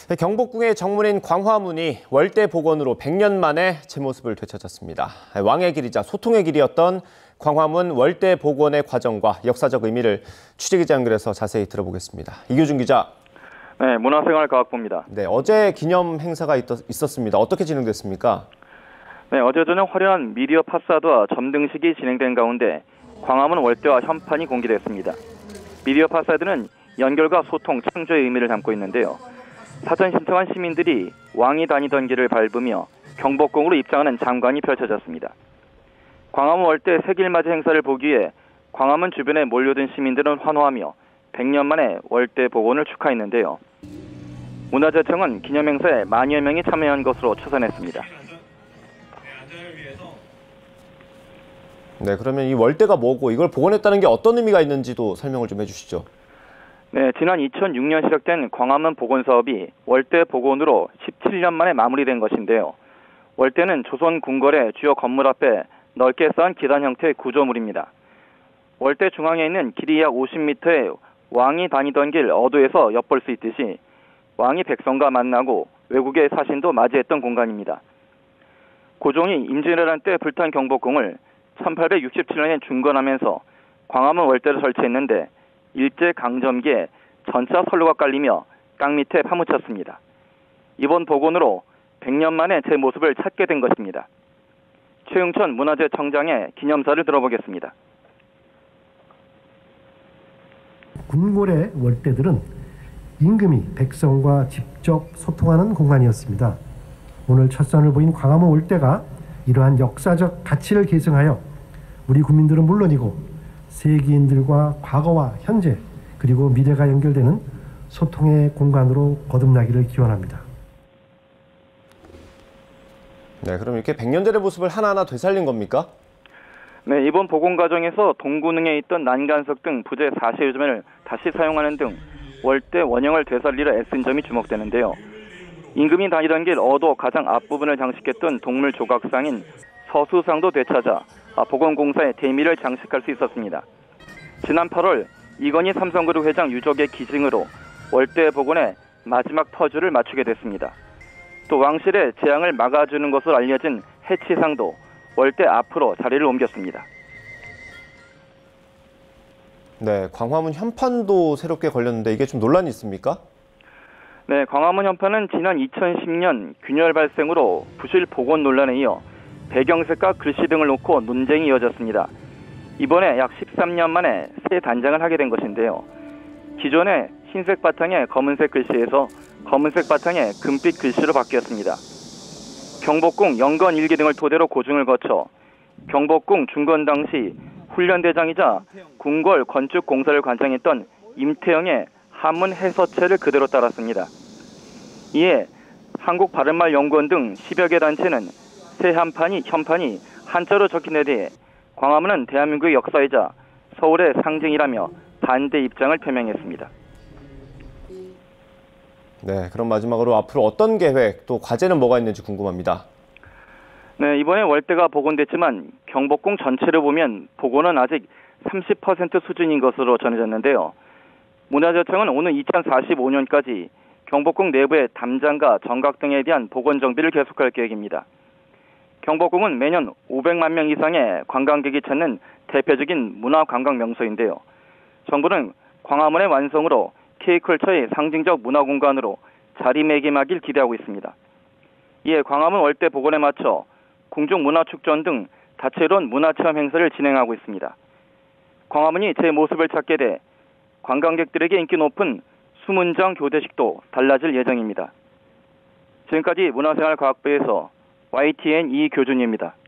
경복궁의 정문인 광화문이 월대 복원으로 100년 만에 제 모습을 되찾았습니다. 왕의 길이자 소통의 길이었던 광화문 월대 복원의 과정과 역사적 의미를 취재기자 연결해서 자세히 들어보겠습니다. 이규준 기자. 네, 문화생활과학부입니다. 네, 어제 기념 행사가 있었습니다. 어떻게 진행됐습니까? 네, 어제 저녁 화려한 미디어 파사드와 점등식이 진행된 가운데 광화문 월대와 현판이 공개됐습니다. 미디어 파사드는 연결과 소통, 창조의 의미를 담고 있는데요. 사전 신청한 시민들이 왕이 다니던 길을 밟으며 경복궁으로 입장하는 장관이 펼쳐졌습니다. 광화문 월대 세길맞이 행사를 보기 위해 광화문 주변에 몰려든 시민들은 환호하며 100년 만에 월대 복원을 축하했는데요. 문화재청은 기념행사에 만여 명이 참여한 것으로 추산했습니다. 네, 그러면 이 월대가 뭐고 이걸 복원했다는 게 어떤 의미가 있는지도 설명을 좀 해주시죠. 네, 지난 2006년 시작된 광화문 복원 사업이 월대 복원으로 17년 만에 마무리된 것인데요. 월대는 조선 궁궐의 주요 건물 앞에 넓게 쌓은 계단 형태의 구조물입니다. 월대 중앙에 있는 길이 약 50m의 왕이 다니던 길 어도에서 엿볼 수 있듯이 왕이 백성과 만나고 외국의 사신도 맞이했던 공간입니다. 고종이 임진왜란 때 불탄 경복궁을 1867년에 중건하면서 광화문 월대를 설치했는데 일제강점기에 전차 선로가 깔리며 땅 밑에 파묻혔습니다. 이번 복원으로 100년 만에 제 모습을 찾게 된 것입니다. 최응천 문화재청장의 기념사를 들어보겠습니다. 궁궐의 월대들은 임금이 백성과 직접 소통하는 공간이었습니다. 오늘 첫 선을 보인 광화문 월대가 이러한 역사적 가치를 계승하여 우리 국민들은 물론이고 세계인들과 과거와 현재 그리고 미래가 연결되는 소통의 공간으로 거듭나기를 기원합니다. 네, 그럼 이렇게 100년 전의 모습을 하나하나 되살린 겁니까? 네, 이번 복원 과정에서 동구능에 있던 난간석 등 부재 4시유점을 다시 사용하는 등 월대 원형을 되살리려 애쓴 점이 주목되는데요. 임금이 다니던 길 어도 가장 앞부분을 장식했던 동물 조각상인 서수상도 되찾아 복원공사의 대미를 장식할 수 있었습니다. 지난 8월 이건희 삼성그룹 회장 유족의 기증으로 월대 복원의 마지막 터주를 맞추게 됐습니다. 또 왕실의 재앙을 막아주는 것으로 알려진 해치상도 월대 앞으로 자리를 옮겼습니다. 네, 광화문 현판도 새롭게 걸렸는데 이게 좀 논란이 있습니까? 네, 광화문 현판은 지난 2010년 균열 발생으로 부실 복원 논란에 이어 배경색과 글씨 등을 놓고 논쟁이 이어졌습니다. 이번에 약 13년 만에 새 단장을 하게 된 것인데요. 기존의 흰색 바탕에 검은색 글씨에서 검은색 바탕에 금빛 글씨로 바뀌었습니다. 경복궁 영건 일기 등을 토대로 고증을 거쳐 경복궁 중건 당시 훈련대장이자 궁궐 건축 공사를 관장했던 임태영의 한문 해서체를 그대로 따랐습니다. 이에 한국바른말연구원 등 10여 개 단체는 새 현판이 한자로 적힌 데 대해 광화문은 대한민국의 역사이자 서울의 상징이라며 반대 입장을 표명했습니다. 네, 그럼 마지막으로 앞으로 어떤 계획, 또 과제는 뭐가 있는지 궁금합니다. 네, 이번에 월대가 복원됐지만 경복궁 전체를 보면 복원은 아직 30% 수준인 것으로 전해졌는데요. 문화재청은 오는 2045년까지 경복궁 내부의 담장과 정각 등에 대한 복원 정비를 계속할 계획입니다. 경복궁은 매년 500만 명 이상의 관광객이 찾는 대표적인 문화관광 명소인데요. 정부는 광화문의 완성으로 K컬처의 상징적 문화공간으로 자리매김하길 기대하고 있습니다. 이에 광화문 월대 복원에 맞춰 궁중문화축전 등 다채로운 문화체험 행사를 진행하고 있습니다. 광화문이 제 모습을 찾게 돼 관광객들에게 인기 높은 수문장 교대식도 달라질 예정입니다. 지금까지 문화생활과학부에서 YTN 이교준입니다.